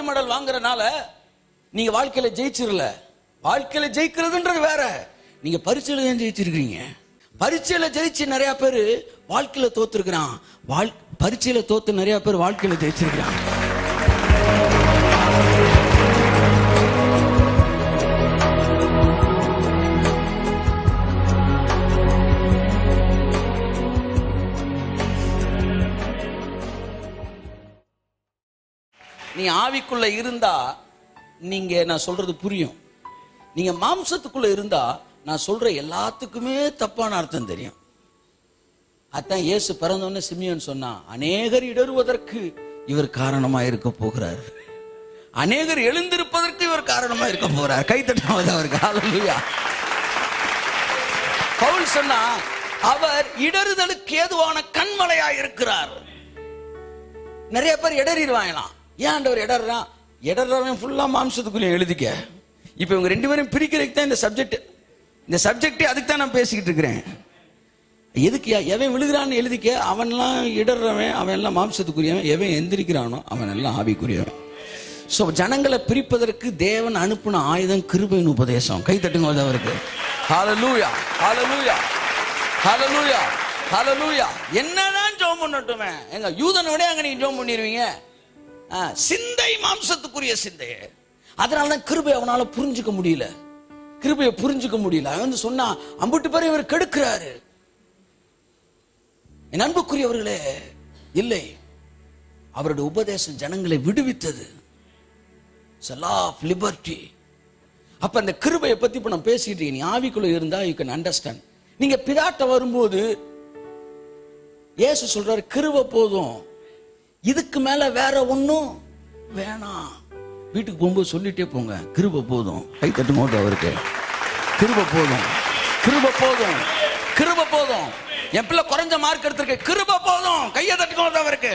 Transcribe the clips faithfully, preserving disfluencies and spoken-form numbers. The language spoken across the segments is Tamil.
மெடல் வாங்குறதுனால நீங்க வாழ்க்கையில ஜெயிச்சிரல. வாழ்க்கையில ஜெயிக்கிறதுன்றது வேற. நீங்க பரீட்சையில தான் ஜெயிச்சிருக்கீங்க. பரீட்சையில ஜெயிச்சு நிறைய பேர் வாழ்க்கையில தோத்துருக்கிறான். வாழ் பரீட்சையில தோத்து நிறைய பேர் வாழ்க்கையில ஜெயிச்சிருக்கிறான். நீ ஆவிக்குள்ள இருந்தா நீங்க நான் சொல்றது புரியும். நீங்க மாம்சத்துக்குள்ள இருந்தா நான் சொல்ற எல்லாத்துக்குமே தப்பான அர்த்தம் தெரியும். அதான் இயேசு பிறந்தோன்னு சிமியோன் சொன்னா, அநேகர் இடறுவதற்கு இவர் காரணமா இருக்க போகிறார், அநேகர் எழுந்திருப்பதற்கு இவர் காரணமா இருக்க போகிறார். கைத்தட்டாவது அவருக்கு. ஹல்லேலூயா. பவுல் சொன்னா, அவர் இடறுதலுக்கு ஏதுவான கண்மலையா இருக்கிறார். நிறைய பேர் இடறிடுவாங்களாம். ஏன் ஆண்டவர் இடறான்? இடறவன் ஃபுல்லா மாம்சத்துக்குள்ளே எழுதிக்க. இப்ப இவங்க ரெண்டு பேரும் பிரிக்கிறதுக்கு தான் இந்த சப்ஜெக்ட். இந்த சப்ஜெக்டே அதுக்கு தான் நான் பேசிக்கிட்டு இருக்கிறேன். எதுக்கு? எவன் விழுகிறான்னு எழுதிக்க. அவன்லாம் இடறவன், அவன் எல்லாம் மாம்சத்துக்குரியவன். எவன் எந்திரிக்கிறானோ அவன் எல்லாம் ஆவிக்குரியவன். ஸோ ஜனங்களை பிரிப்பதற்கு தேவன் அனுப்பின ஆயுதம் கிருபையின் உபதேசம். கை தட்டுங்க அவருக்கு. ஹல்லேலூயா, ஹல்லேலூயா, ஹல்லேலூயா, ஹல்லேலூயா. என்னதான் ஜெபம் பண்ணட்டுமே எங்க யூதனோட அங்க நீங்க ஜெபம் பண்ணிடுவீங்க. சிந்தை மாம்சத்துக்குரிய சிந்தை. அதனாலதான் கிருபை அவனால புரிஞ்சுக்க முடியல. கிருபையை புரிஞ்சுக்க முடியல. அவன் வந்து சொன்னா, அம்புட்டு பேரை இவர் கெடுக்கிறாரு. என் அன்புக்குரியவர்களே, இல்லை, அவருடைய உபதேசம் ஜனங்களை விடுவித்தது. லிபர்ட்டி. அப்ப அந்த கிருபையை பத்தி இப்ப நான் பேசிட்டு, நீ ஆவிக்குள்ள இருந்தா யூ கேன் அண்டர்ஸ்டாண்ட். நீங்க பிதாட்ட வரும்போது இயேசு சொல்றாரு, கிருபை போதும், இதுக்கு மேல வேற ஒண்ணும் வேணாம். வீட்டுக்கு போகும்போது சொல்லிட்டே போங்க, கிருபை போதும். கை தட்டும் போது அவருக்கு. கிருபை போதும், கிருபை போதும், கிருபை போதும். என் பிள்ளை குறைஞ்ச மார்க் எடுத்திருக்கு, கிருபை போதும். கையை தட்டுங்க அவருக்கு.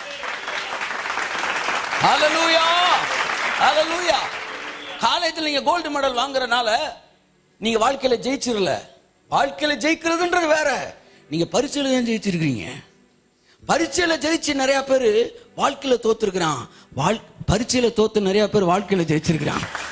ஹல்லேலூயா, ஹல்லேலூயா. காலேஜில் நீங்க கோல்டு மெடல் வாங்குறதுனால நீங்க வாழ்க்கையில ஜெயிச்சிரல. வாழ்க்கையில ஜெயிக்கிறதுன்றது வேற. நீங்க பரீட்சையில தான் ஜெயிச்சிருக்கீங்க. பரீட்சையில ஜெயிச்சு நிறைய பேர் வாழ்க்கையில தோத்துருக்கிறான். வாழ் பரீட்சையில தோத்து நிறைய பேர் வாழ்க்கையில ஜெயிச்சிருக்கிறான்.